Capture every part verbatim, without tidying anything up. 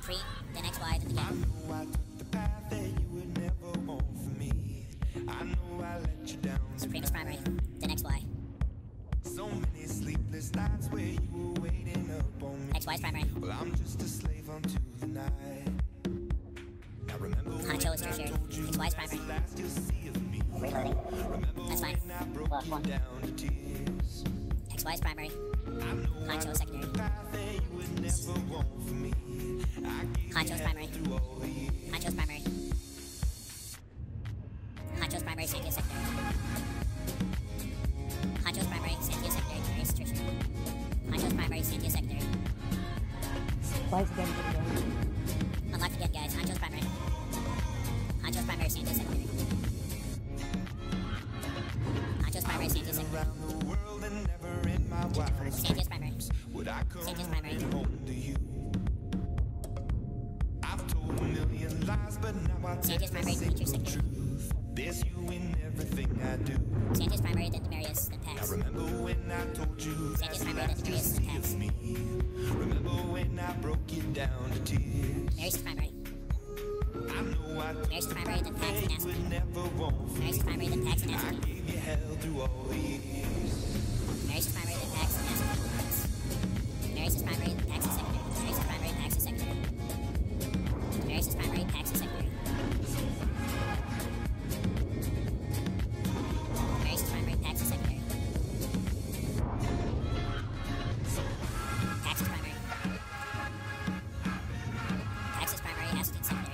Supreme, then X Y, then the game. I know I took the path that you would never want for me. I know I let you down. Supreme is primary, then X Y. So many sleepless nights where you were waiting up on me. X Y is primary. Well, I'm just a slave unto the night. I remember Honcho is tertiary. X Y is primary. last you'll see of me. Reloading. That's fine. I broke Last you one. down to tears. X Y is primary. I know Honcho is secondary. path that you would never want for me. I gave Honcho is primary. you all the years. Honcho is primary. Honcho is primary, Santia is secondary. Honcho is primary, Santia is secondary, Marius is tertiary. Honcho is primary, Santia is secondary. Why is it getting video? Unlocked again, guys. Honcho is primary. Honcho is primary, Santia is secondary. Honcho is primary, Santia is secondary. Around the world and never in my wildest Santia is primary. would I come Santia is primary. home to you. I've told a million lies, but now I Santia is primary, Demetrius is secondary. There's you in everything I do. Santia is primary, then Demarius, then I Pax. remember when I told you Santia is primary, then that's Demarius, then Pax. me. Remember when I broke you down to tears. Marius is primary. I know I Marius is primary, then Pax, then Acid. would never want for Marius is primary, then Pax, then I Acid. gave you hell through all the years. Marius is primary, then Pax, then Acid. Marius is primary, then Pax is secondary. Marius is primary, Pax is secondary. Marius is primary, Pax is secondary. Marius is primary, Pax is secondary. Pax is primary. Pax is primary, Acid is secondary.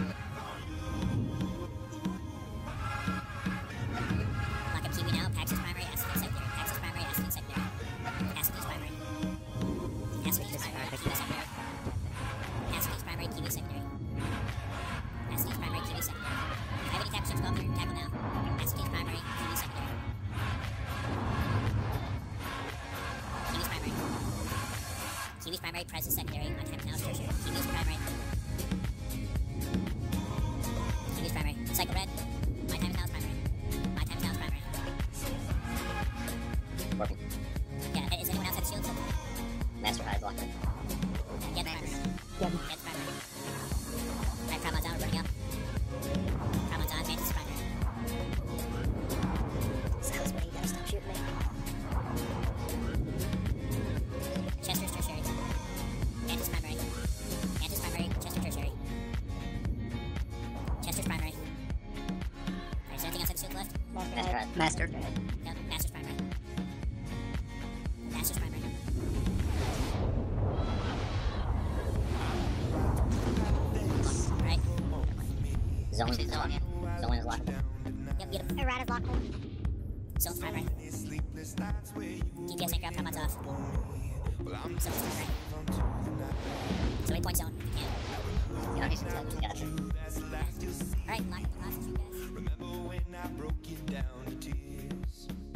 Lock up Kiwi now, Pax is primary, Acid is secondary. Pax is primary, Acid is secondary. Acid is primary. Acid is primary, Kiwi secondary. Acid is primary, Kiwi secondary. Acid is primary, Kiwi secondary. If I have any tackle ships go up there, tackle now. Acid is primary, Kiwi secondary. Kiwi's primary. Kiwi's primary, Prez is secondary. My time now is tertiary. Kiwi's primary. Kiwi's primary. Cycle red. My time is now is primary. My time is now is primary. Working. Yeah, is anyone else at shields? Master High is locked in. Get the primary. Yeah. Get the primary. Alright, Promon's on, we're running up. Promon's on, Mantis is primary. Silas, wait, you gotta stop shooting me. Chester's tertiary. Mantis primary. Mantis primary, Chester tertiary. Chester's primary. Alright, is there anything outside the shield left? Master High. Master High. No, Master's primary. Master's primary. Alright. Zone is locked. Zone is locked. Yep, get him. Errata's locked. Zone's primary. D P S anchor up, Promon's off. Zone's primary. So eight point zone, if you can. You don't need to tell me. Gotcha. Alright, lock up the last two guys. Remember when I broke you down to tears.